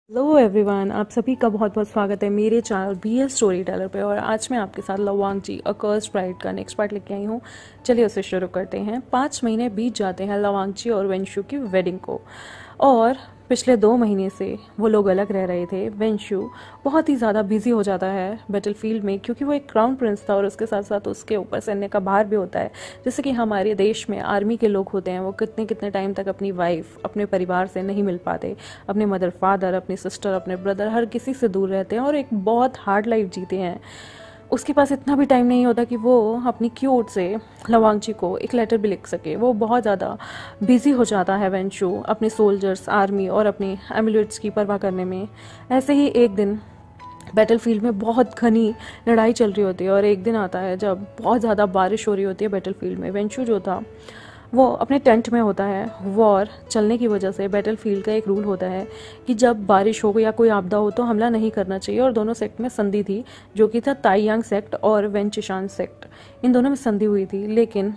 Hello everyone, आप सभी का बहुत बहुत स्वागत है मेरे चैनल BS स्टोरी टेलर पे। और आज मैं आपके साथ लवांगची अ कर्स्ड ब्राइड का नेक्स्ट पार्ट लेके आई हूँ। चलिए उसे शुरू करते हैं। 5 महीने बीत जाते हैं लवांगची और वेंशु की वेडिंग को, और पिछले 2 महीने से वो लोग अलग रह रहे थे। वेंशु बहुत ही ज़्यादा बिजी हो जाता है बैटलफील्ड में, क्योंकि वो एक क्राउन प्रिंस था और उसके साथ साथ उसके ऊपर सैन्य का भार भी होता है। जैसे कि हमारे देश में आर्मी के लोग होते हैं, वो कितने कितने टाइम तक अपनी वाइफ, अपने परिवार से नहीं मिल पाते, अपने मदर फादर, अपनी सिस्टर, अपने ब्रदर, हर किसी से दूर रहते हैं और एक बहुत हार्ड लाइफ जीते हैं। उसके पास इतना भी टाइम नहीं होता कि वो अपनी क्यूट से लवांगची को एक लेटर भी लिख सके। वो बहुत ज़्यादा बिजी हो जाता है वेंशु अपने सोल्जर्स, आर्मी और अपने एमुलेट्स की परवाह करने में। ऐसे ही एक दिन बैटलफील्ड में बहुत घनी लड़ाई चल रही होती है और एक दिन आता है जब बहुत ज़्यादा बारिश हो रही होती है बैटलफील्ड में। वेंशु जो था वो अपने टेंट में होता है। वॉर चलने की वजह से बैटलफील्ड का एक रूल होता है कि जब बारिश हो या कोई आपदा हो तो हमला नहीं करना चाहिए। और दोनों सेक्ट में संधि थी, जो कि था ताइयांग सेक्ट और वेंचिशान सेक्ट। इन दोनों में संधि हुई थी, लेकिन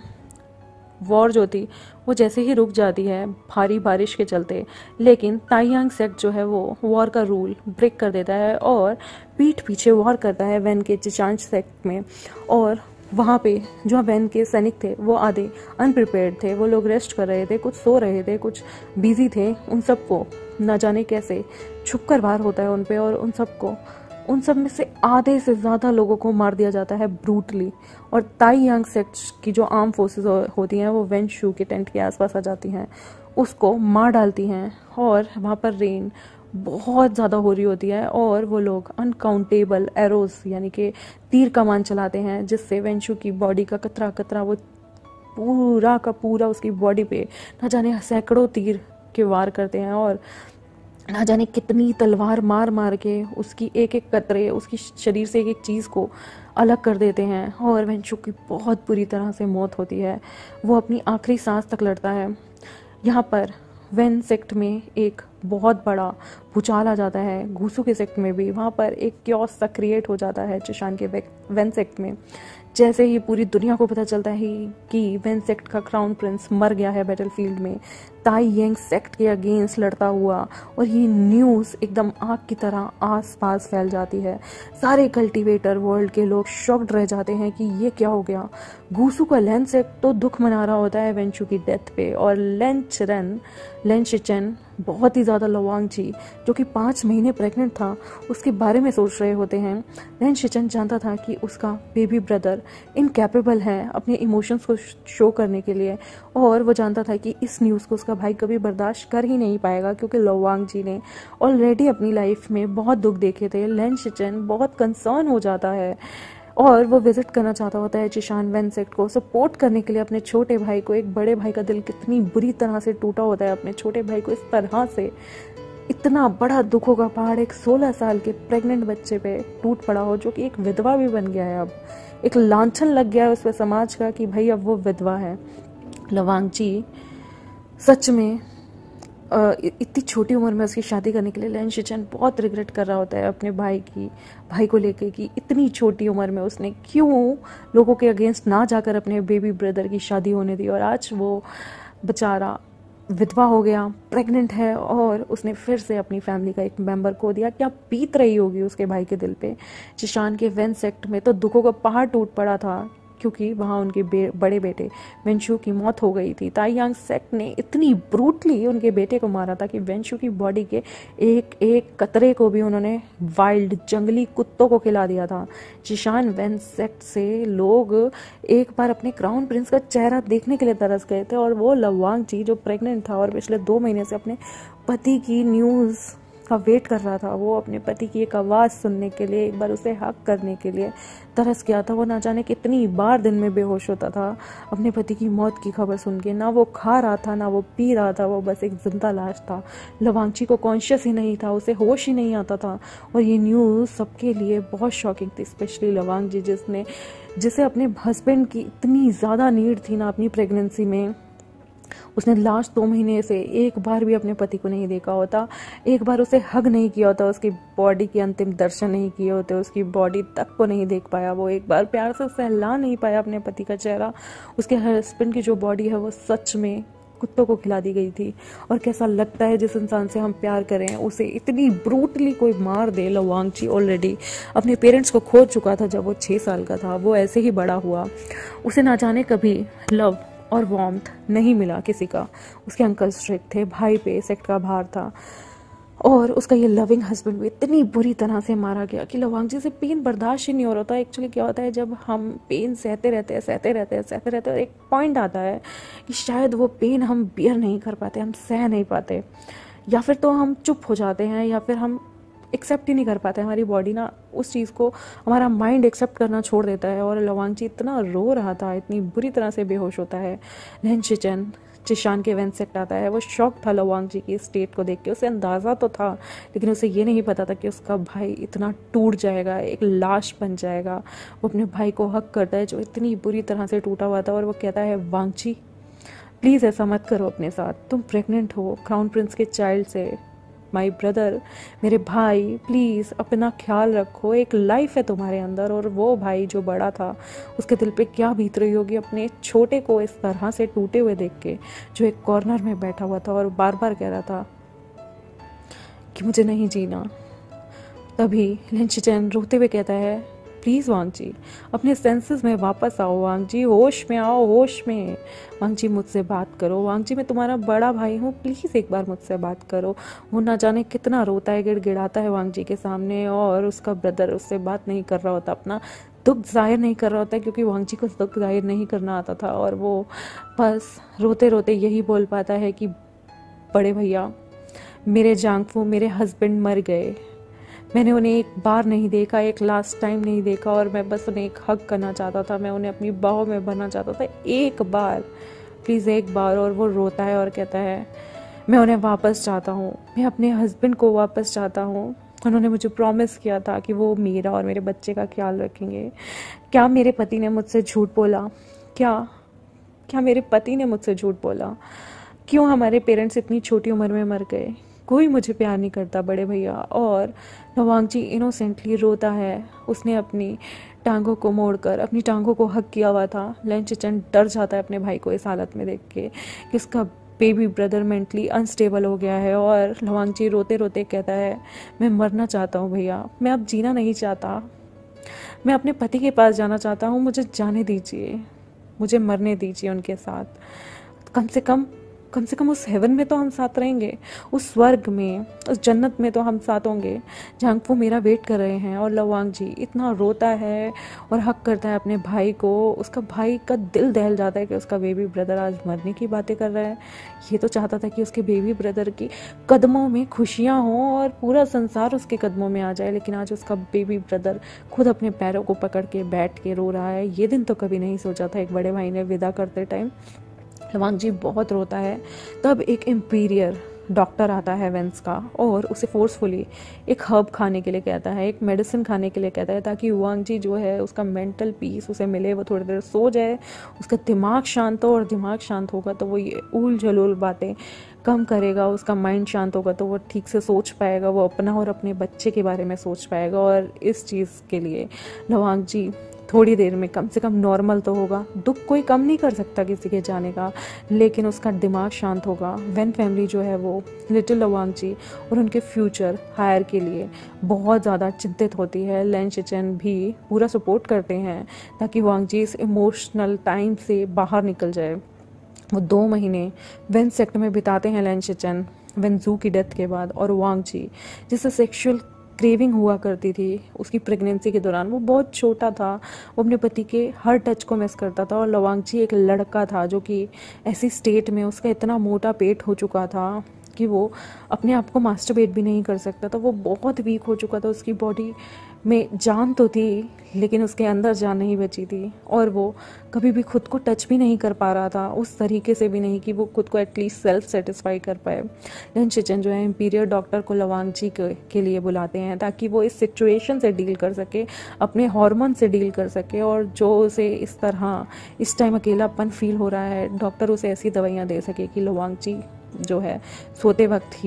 वॉर जो थी वो जैसे ही रुक जाती है भारी बारिश के चलते, लेकिन ताइयांग सेक्ट जो है वो वॉर का रूल ब्रेक कर देता है और पीठ पीछे वॉर करता है वैन के चिचांग सेक्ट में। और वहाँ पे जो वैन के सैनिक थे वो आधे अनप्रिपेयर्ड थे। वो लोग रेस्ट कर रहे थे, कुछ सो रहे थे, कुछ बिजी थे। उन सबको न जाने कैसे छुपकर वार होता है उन पे, और उन सब में से आधे से ज़्यादा लोगों को मार दिया जाता है ब्रूटली। और ताइयांग सेक्ट की जो आर्म फोर्सेस होती हैं वो वेंशु के टेंट के आसपास आ जाती हैं, उसको मार डालती हैं। और वहाँ पर रेन बहुत ज़्यादा हो रही होती है और वो लोग अनकाउंटेबल एरोज यानी कि तीर कमान चलाते हैं, जिससे वेंशु की बॉडी का कतरा कतरा वो पूरा का पूरा उसकी बॉडी पे न जाने सैकड़ों तीर के वार करते हैं और ना जाने कितनी तलवार मार मार के उसकी एक एक कतरे, उसकी शरीर से एक एक चीज़ को अलग कर देते हैं। और वेंशु की बहुत बुरी तरह से मौत होती है। वो अपनी आखिरी सांस तक लड़ता है। यहाँ पर वेन सेक्ट में एक बहुत बड़ा भूचाल आ जाता है, घूसू के सेक्ट में भी। वहाँ पर एक क्योस सा क्रिएट हो जाता है चिशान के वेन सेक्ट में। जैसे ही पूरी दुनिया को पता चलता है कि वेन सेक्ट का क्राउन प्रिंस मर गया है बैटलफील्ड में ताइयांग सेक्ट के अगेंस्ट लड़ता हुआ, और ये न्यूज़ एकदम आग की तरह आस पास फैल जाती है। सारे कल्टीवेटर वर्ल्ड के लोग शॉक्ड रह जाते हैं कि ये क्या हो गया। घूसू का लेन सेक्ट तो दुख मना रहा होता है वेंशु की डेथ पे, और लेन शिचेन बहुत ही ज़्यादा लवांगची जो कि 5 महीने प्रेग्नेंट था उसके बारे में सोच रहे होते हैं। लेन शिचेन जानता था कि उसका बेबी ब्रदर इनकैपेबल है अपने इमोशंस को शो करने के लिए, और वो जानता था कि इस न्यूज़ को उसका भाई कभी बर्दाश्त कर ही नहीं पाएगा, क्योंकि लवांगची ने ऑलरेडी अपनी लाइफ में बहुत दुख देखे थे। लेन शिचेन बहुत कंसर्न हो जाता है और वो विजिट करना चाहता होता है चिशान वेन सेक्ट को सपोर्ट करने के लिए अपने छोटे भाई को। एक बड़े भाई का दिल कितनी बुरी तरह से टूटा होता है अपने छोटे भाई को इस तरह से। इतना बड़ा दुखों का पहाड़ एक 16 साल के प्रेग्नेंट बच्चे पे टूट पड़ा हो, जो कि एक विधवा भी बन गया है। अब एक लांछन लग गया है उस पर समाज का कि भाई अब वो विधवा है। लवांगची सच में इतनी छोटी उम्र में उसकी शादी करने के लिए लेन शिचेन बहुत रिग्रेट कर रहा होता है अपने भाई को लेके कि इतनी छोटी उम्र में उसने क्यों लोगों के अगेंस्ट ना जाकर अपने बेबी ब्रदर की शादी होने दी। और आज वो बेचारा विधवा हो गया, प्रेग्नेंट है, और उसने फिर से अपनी फैमिली का एक मेंबर खो दिया। क्या बीत रही होगी उसके भाई के दिल पे। चिशान के वेन सेक्ट में तो दुखों का पहाड़ टूट पड़ा था, क्योंकि वहाँ उनके बड़े बेटे वेंशु की मौत हो गई थी। ताइयांग सेक्ट ने इतनी ब्रूटली उनके बेटे को मारा था कि वेंशु की बॉडी के एक एक कतरे को भी उन्होंने वाइल्ड जंगली कुत्तों को खिला दिया था। चिशान वेन सेक्ट से लोग एक बार अपने क्राउन प्रिंस का चेहरा देखने के लिए तरस गए थे, और वो लवांगची जो प्रेग्नेंट था और पिछले 2 महीने से अपने पति की न्यूज़ का वेट कर रहा था, वो अपने पति की एक आवाज़ सुनने के लिए, एक बार उसे हक करने के लिए तरस गया था। वो ना जाने कितनी बार दिन में बेहोश होता था अपने पति की मौत की खबर सुन के। ना वो खा रहा था, ना वो पी रहा था, वो बस एक जिंदा लाश था। लवांगची को कॉन्शियस ही नहीं था, उसे होश ही नहीं आता था। और ये न्यूज़ सबके लिए बहुत शॉकिंग थी, स्पेशली लवांगची जिसे अपने हस्बैंड की इतनी ज़्यादा नीड थी ना अपनी प्रेगनेंसी में। उसने लास्ट 2 महीने से एक बार भी अपने पति को नहीं देखा होता, एक बार उसे हग नहीं किया होता, उसकी बॉडी के अंतिम दर्शन नहीं किए होते, उसकी बॉडी तक को नहीं देख पाया, वो एक बार प्यार से सहला नहीं पाया अपने पति का चेहरा। उसके हस्बैंड की जो बॉडी है वो सच में कुत्तों को खिला दी गई थी। और कैसा लगता है जिस इंसान से हम प्यार करें उसे इतनी ब्रूटली कोई मार दे। लवांगची ऑलरेडी अपने पेरेंट्स को खो चुका था जब वो 6 साल का था, वो ऐसे ही बड़ा हुआ। उसे ना जाने कभी लव और वार्मथ नहीं मिला किसी का। उसके अंकल स्ट्रिक्ट थे, भाई पे सेक्ट का भार था, और उसका ये लविंग हस्बैंड भी इतनी बुरी तरह से मारा गया कि लवांगची से पेन बर्दाश्त ही नहीं हो रहा था। एक्चुअली क्या होता है, जब हम पेन सहते रहते हैं और एक पॉइंट आता है कि शायद वो पेन हम बियर नहीं कर पाते, हम सह नहीं पाते, या फिर तो हम चुप हो जाते हैं, या फिर हम एक्सेप्ट ही नहीं कर पाते। हमारी बॉडी ना उस चीज़ को, हमारा माइंड एक्सेप्ट करना छोड़ देता है। और लवांगची इतना रो रहा था, इतनी बुरी तरह से बेहोश होता है। लैंशिचेन जिशान के वेन सेक्ट आता है, वो शॉक था लवांगची की स्टेट को देख के। उसे अंदाज़ा तो था, लेकिन उसे ये नहीं पता था कि उसका भाई इतना टूट जाएगा, एक लाश बन जाएगा। वो अपने भाई को हक करता है जो इतनी बुरी तरह से टूटा हुआ था, और वो कहता है, वांगची प्लीज़ ऐसा मत करो अपने साथ, तुम प्रेग्नेंट हो क्राउन प्रिंस के चाइल्ड से। माई ब्रदर, मेरे भाई, प्लीज़ अपना ख्याल रखो, एक लाइफ है तुम्हारे अंदर। और वो भाई जो बड़ा था, उसके दिल पे क्या बीत रही होगी अपने छोटे को इस तरह से टूटे हुए देख के, जो एक कॉर्नर में बैठा हुआ था और बार बार कह रहा था कि मुझे नहीं जीना। तभी लिंशिचेन रोते हुए कहता है, प्लीज़ वांगची अपने सेंसेस में वापस आओ, वांगची होश में आओ, होश में। वांगची मुझसे बात करो, वांगची मैं तुम्हारा बड़ा भाई हूँ, प्लीज़ एक बार मुझसे बात करो। वो ना जाने कितना रोता है, गिड़गिड़ाता है वांगची के सामने, और उसका ब्रदर उससे बात नहीं कर रहा होता, अपना दुख जाहिर नहीं कर रहा होता, क्योंकि वांगची को दुख जाहिर नहीं करना आता था। और वो बस रोते रोते यही बोल पाता है कि बड़े भैया, मेरे जांगफू, मेरे हस्बैंड मर गए, मैंने उन्हें एक बार नहीं देखा, एक लास्ट टाइम नहीं देखा, और मैं बस उन्हें एक हग करना चाहता था, मैं उन्हें अपनी बाहों में भरना चाहता था, एक बार, प्लीज़ एक बार। और वो रोता है और कहता है, मैं उन्हें वापस चाहता हूँ, मैं अपने हस्बैंड को वापस चाहता हूँ। उन्होंने मुझे प्रॉमिस किया था कि वो मेरा और मेरे बच्चे का ख्याल रखेंगे। क्या मेरे पति ने मुझसे झूठ बोला? क्या मेरे पति ने मुझसे झूठ बोला? क्यों हमारे पेरेंट्स इतनी छोटी उम्र में मर गए? कोई मुझे प्यार नहीं करता बड़े भैया। और लवांगची इनोसेंटली रोता है। उसने अपनी टांगों को मोड़कर अपनी टांगों को हक किया हुआ था। लैंशिचेन डर जाता है अपने भाई को इस हालत में देख के कि उसका बेबी ब्रदर मेंटली अनस्टेबल हो गया है। और लवांगची रोते रोते कहता है, मैं मरना चाहता हूँ भैया, मैं अब जीना नहीं चाहता, मैं अपने पति के पास जाना चाहता हूँ, मुझे जाने दीजिए, मुझे मरने दीजिए उनके साथ। कम से कम उस हेवन में तो हम साथ रहेंगे, उस स्वर्ग में, उस जन्नत में तो हम साथ होंगे। जांगफू मेरा वेट कर रहे हैं। और लवांगची इतना रोता है और हक करता है अपने भाई को। उसका भाई का दिल दहल जाता है कि उसका बेबी ब्रदर आज मरने की बातें कर रहा है। ये तो चाहता था कि उसके बेबी ब्रदर की कदमों में खुशियाँ हों और पूरा संसार उसके कदमों में आ जाए, लेकिन आज उसका बेबी ब्रदर खुद अपने पैरों को पकड़ के बैठ के रो रहा है। ये दिन तो कभी नहीं सोचा था एक बड़े भाई ने विदा करते टाइम। लवांगची बहुत रोता है। तब एक इंपीरियर डॉक्टर आता है वेंस का और उसे फोर्सफुली एक हर्ब खाने के लिए कहता है, एक मेडिसिन खाने के लिए कहता है, ताकि वांगची जो है उसका मेंटल पीस उसे मिले, वो थोड़ी देर सो जाए, उसका दिमाग शांत हो। और दिमाग शांत होगा तो वो ये ऊल जलूल बातें कम करेगा, उसका माइंड शांत होगा तो वो ठीक से सोच पाएगा, वो अपना और अपने बच्चे के बारे में सोच पाएगा। और इस चीज़ के लिए लवांगची थोड़ी देर में कम से कम नॉर्मल तो होगा। दुख कोई कम नहीं कर सकता किसी के जाने का, लेकिन उसका दिमाग शांत होगा। वेन फैमिली जो है वो लिटिल लवांगची और उनके फ्यूचर हायर के लिए बहुत ज़्यादा चिंतित होती है। लैंशिचेन भी पूरा सपोर्ट करते हैं ताकि वांगची इस इमोशनल टाइम से बाहर निकल जाए। वो 2 महीने वेन सेक्ट में बिताते हैं लैंशिचेन वेनजू की डेथ के बाद। और वांगची जिससे सेक्सुअल क्रेविंग हुआ करती थी उसकी प्रेगनेंसी के दौरान, वो बहुत छोटा था, वो अपने पति के हर टच को मिस करता था। और लवांगची एक लड़का था जो कि ऐसी स्टेट में, उसका इतना मोटा पेट हो चुका था कि वो अपने आप को मास्टरबेट भी नहीं कर सकता था। वो बहुत वीक हो चुका था, उसकी बॉडी में जान तो थी लेकिन उसके अंदर जान नहीं बची थी। और वो कभी भी खुद को टच भी नहीं कर पा रहा था, उस तरीके से भी नहीं कि वो खुद को एटलीस्ट सेल्फ सेटिस्फाई कर पाए। लैंशिचेन जो है इंपीरियर डॉक्टर को लवांगची के लिए बुलाते हैं ताकि वो इस सिचुएशन से डील कर सके, अपने हार्मोन से डील कर सके। और जो उसे इस तरह इस टाइम अकेलापन फील हो रहा है, डॉक्टर उसे ऐसी दवाइयाँ दे सके कि लवांगची जो है सोते वक्त ही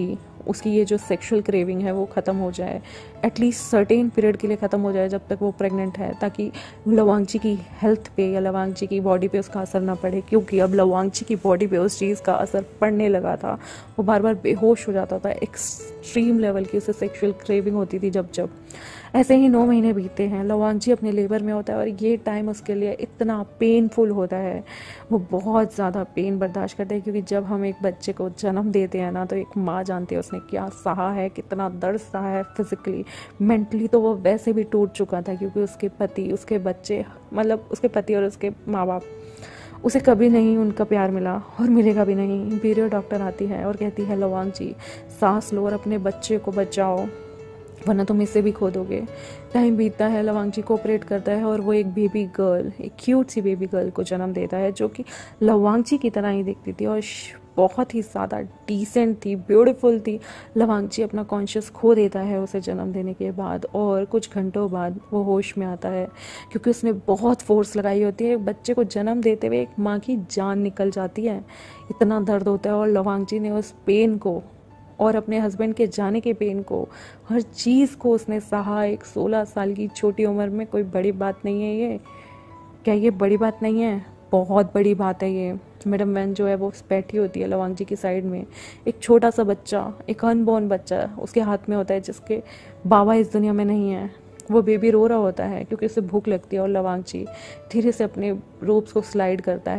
उसकी ये जो सेक्सुअल क्रेविंग है वो ख़त्म हो जाए, एटलीस्ट सर्टेन पीरियड के लिए ख़त्म हो जाए जब तक वो प्रेग्नेंट है, ताकि लवांगची की हेल्थ पे या लवांगची की बॉडी पे उसका असर ना पड़े। क्योंकि अब लवांगची की बॉडी पे उस चीज़ का असर पड़ने लगा था। वो बार बार बेहोश हो जाता था, एक्सट्रीम लेवल की उसे सेक्सुअल क्रेविंग होती थी जब जब। ऐसे ही 9 महीने बीतते हैं, लवांगची अपने लेबर में होता है और ये टाइम उसके लिए इतना पेनफुल होता है, वो बहुत ज़्यादा पेन बर्दाश्त करता है। क्योंकि जब हम एक बच्चे को जन्म देते हैं ना, तो एक माँ जानती है उसने क्या सहा है, कितना दर्द सहा है। फिजिकली, मेंटली तो वो वैसे भी टूट चुका था, क्योंकि उसके पति, उसके बच्चे, मतलब उसके पति और उसके माँ बाप, उसे कभी नहीं उनका प्यार मिला और मिलेगा भी नहीं। पीरियड डॉक्टर आती है और कहती है, लवांगची सांस लो और अपने बच्चे को बचाओ, वरना तुम इसे भी खो दोगे। टाइम बीतता है, लवांगची कोऑपरेट करता है और वो एक बेबी गर्ल, एक क्यूट सी बेबी गर्ल को जन्म देता है, जो कि लवांगची की तरह ही दिखती थी और बहुत ही ज़्यादा डिसेंट थी, ब्यूटीफुल थी। लवांगची अपना कॉन्शियस खो देता है उसे जन्म देने के बाद, और कुछ घंटों बाद वो होश में आता है, क्योंकि उसने बहुत फोर्स लगाई होती है। बच्चे को जन्म देते हुए एक माँ की जान निकल जाती है, इतना दर्द होता है। और लवांगची ने उस पेन को और अपने हस्बैंड के जाने के पेन को, हर चीज़ को उसने सहा। एक 16 साल की छोटी उम्र में कोई बड़ी बात नहीं है ये। क्या ये बड़ी बात नहीं है? बहुत बड़ी बात है ये। मैडम वैन जो है वो बैठी होती है लवांगची की साइड में। एक छोटा सा बच्चा, एक अनबॉर्न बच्चा उसके हाथ में होता है, जिसके बाबा इस दुनिया में नहीं है। वो बेबी रो रहा होता है क्योंकि उसे भूख लगती है, और लवांगची धीरे से अपने रोब्स को साइड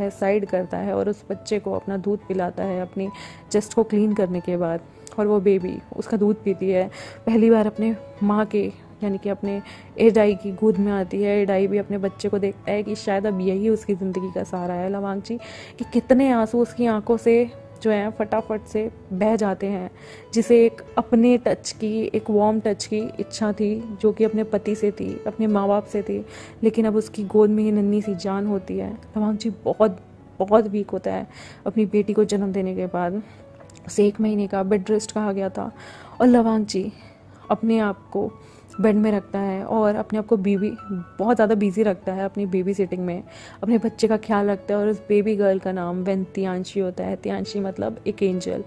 करता है और उस बच्चे को अपना दूध पिलाता है अपनी चेस्ट को क्लीन करने के बाद। और वो बेबी उसका दूध पीती है, पहली बार अपने माँ के, यानी कि अपने एडाई की गोद में आती है। एडाई भी अपने बच्चे को देखता है कि शायद अब यही उसकी ज़िंदगी का सहारा है। लवांगची कि कितने आंसू उसकी आंखों से जो है फटाफट से बह जाते हैं, जिसे एक अपने टच की, एक वार्म टच की इच्छा थी, जो कि अपने पति से थी, अपने माँ बाप से थी। लेकिन अब उसकी गोद में ही नन्ही सी जान होती है। लवांगची बहुत बहुत वीक होता है अपनी बेटी को जन्म देने के बाद। उसे 1 महीने का बेड रेस्ट कहा गया था, और लवांगची अपने आप को बेड में रखता है और अपने आप को बहुत ज़्यादा बिजी रखता है अपनी बेबी सिटिंग में, अपने बच्चे का ख्याल रखता है। और उस बेबी गर्ल का नाम तियांशी होता है। तियांशी मतलब एक एंजल।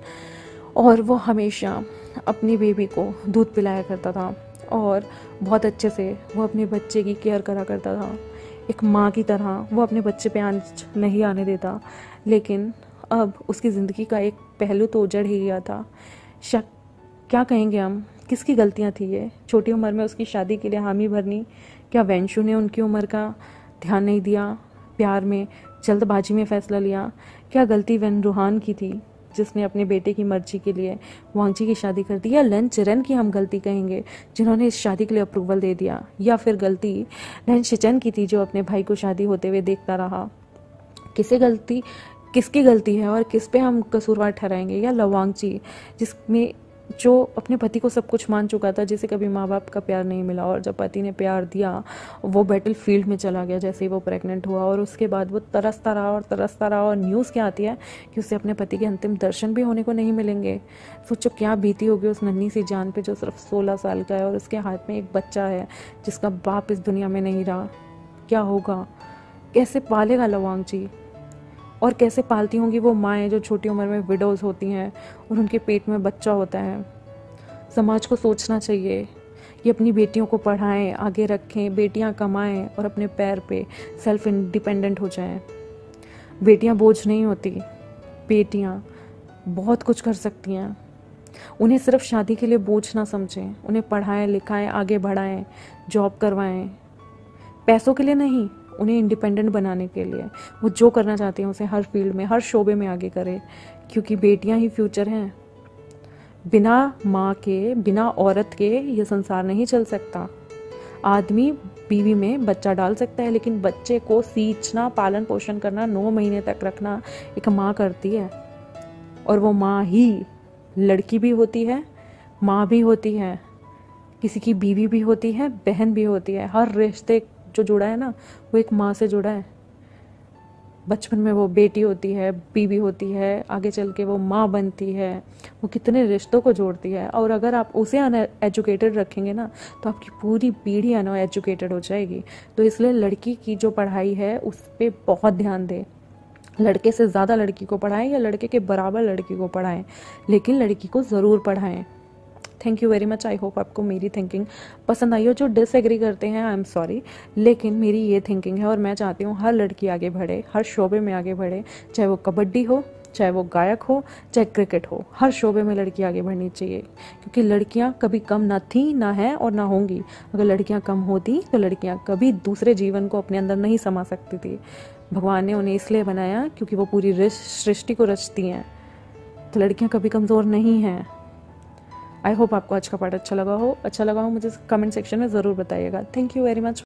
और वो हमेशा अपनी बेबी को दूध पिलाया करता था और बहुत अच्छे से वो अपने बच्चे की केयर करा करता था। एक माँ की तरह वो अपने बच्चे पे आंच नहीं आने देता। लेकिन अब उसकी ज़िंदगी का एक पहलू तो उजड़ ही गया था। क्या कहेंगे हम, किसकी गलतियां थी ये? छोटी उम्र में उसकी शादी के लिए हामी भरनी। क्या वेंशु ने उनकी उम्र का ध्यान नहीं दिया? प्यार में जल्दबाजी में फैसला लिया? क्या गलती वेन रूहान की थी, जिसने अपने बेटे की मर्जी के लिए वांगची की शादी कर दी? या लन चिरन की हम गलती कहेंगे, जिन्होंने इस शादी के लिए अप्रूवल दे दिया? या फिर गलती लन शिचन की थी, जो अपने भाई को शादी होते हुए देखता रहा? किसकी गलती है और किस पे हम कसूरवार ठहराएंगे? या लवांगची, जिसमें जो अपने पति को सब कुछ मान चुका था, जिसे कभी माँ बाप का प्यार नहीं मिला, और जब पति ने प्यार दिया वो बैटल फील्ड में चला गया जैसे ही वो प्रेग्नेंट हुआ, और उसके बाद वो तरसता रहा और न्यूज़ क्या आती है कि उसे अपने पति के अंतिम दर्शन भी होने को नहीं मिलेंगे। सोचो क्या बीती होगी उस नन्ही सी जान पे, जो सिर्फ 16 साल का है, और उसके हाथ में एक बच्चा है जिसका बाप इस दुनिया में नहीं रहा। क्या होगा? कैसे पालेगा लवांगची? और कैसे पालती होंगी वो माएँ जो छोटी उम्र में विडोज़ होती हैं और उनके पेट में बच्चा होता है? समाज को सोचना चाहिए कि अपनी बेटियों को पढ़ाएं, आगे रखें, बेटियां कमाएं और अपने पैर पे सेल्फ इंडिपेंडेंट हो जाएं। बेटियां बोझ नहीं होती, बेटियां बहुत कुछ कर सकती हैं। उन्हें सिर्फ शादी के लिए बोझ ना समझें, उन्हें पढ़ाएं, लिखाएं, आगे बढ़ाएं, जॉब करवाएं। पैसों के लिए नहीं, उन्हें इंडिपेंडेंट बनाने के लिए। वो जो करना चाहती हैं उसे हर फील्ड में, हर शोबे में आगे करे, क्योंकि बेटियां ही फ्यूचर हैं। बिना माँ के, बिना औरत के ये संसार नहीं चल सकता। आदमी बीवी में बच्चा डाल सकता है, लेकिन बच्चे को सींचना, पालन पोषण करना, 9 महीने तक रखना एक माँ करती है। और वो माँ ही लड़की भी होती है, माँ भी होती है, किसी की बीवी भी होती है, बहन भी होती है। हर रिश्ते जो जुड़ा है ना, वो एक माँ से जुड़ा है। बचपन में वो बेटी होती है, बीवी होती है, आगे चल के वो माँ बनती है। वो कितने रिश्तों को जोड़ती है। और अगर आप उसे अनएजुकेटेड रखेंगे ना, तो आपकी पूरी पीढ़ी अनएजुकेटेड हो जाएगी। तो इसलिए लड़की की जो पढ़ाई है उस पर बहुत ध्यान दें। लड़के से ज़्यादा लड़की को पढ़ाएं या लड़के के बराबर लड़की को पढ़ाएं, लेकिन लड़की को ज़रूर पढ़ाएं। Thank you very much. I hope आपको मेरी थिंकिंग पसंद आई हो। जो डिसएग्री करते हैं आई एम सॉरी, लेकिन मेरी ये थिंकिंग है और मैं चाहती हूँ हर लड़की आगे बढ़े, हर शोबे में आगे बढ़े, चाहे वो कबड्डी हो, चाहे वो गायक हो, चाहे क्रिकेट हो, हर शोबे में लड़की आगे बढ़नी चाहिए, क्योंकि लड़कियां कभी कम ना थी, ना है और ना होंगी। अगर लड़कियां कम होती तो लड़कियां कभी दूसरे जीवन को अपने अंदर नहीं समा सकती थी। भगवान ने उन्हें इसलिए बनाया क्योंकि वो पूरी सृष्टि को रचती हैं। तो लड़कियां कभी कमज़ोर नहीं हैं। आई होप आपको आज का पार्ट अच्छा लगा हो मुझे कमेंट सेक्शन में ज़रूर बताइएगा। Thank you very much.